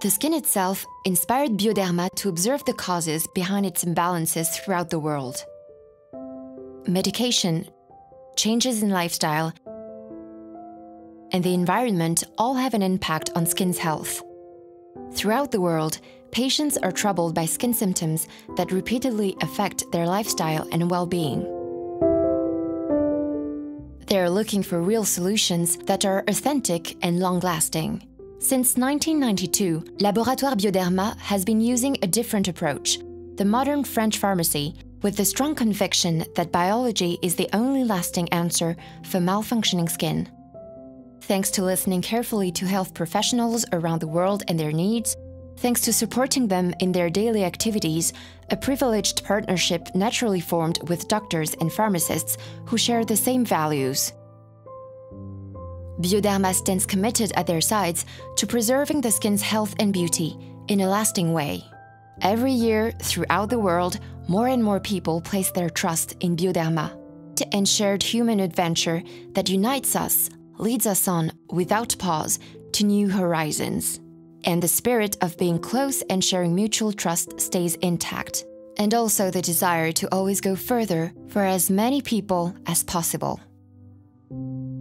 The skin itself inspired Bioderma to observe the causes behind its imbalances throughout the world. Medication, changes in lifestyle, and the environment all have an impact on skin's health. Throughout the world, patients are troubled by skin symptoms that repeatedly affect their lifestyle and well-being. They are looking for real solutions that are authentic and long-lasting. Since 1992, Laboratoire Bioderma has been using a different approach, the modern French pharmacy, with the strong conviction that biology is the only lasting answer for malfunctioning skin. Thanks to listening carefully to health professionals around the world and their needs, thanks to supporting them in their daily activities, a privileged partnership naturally formed with doctors and pharmacists who share the same values. Bioderma stands committed at their sides to preserving the skin's health and beauty in a lasting way. Every year, throughout the world, more and more people place their trust in Bioderma, and shared human adventure that unites us, leads us on, without pause, to new horizons. And the spirit of being close and sharing mutual trust stays intact, and also the desire to always go further for as many people as possible.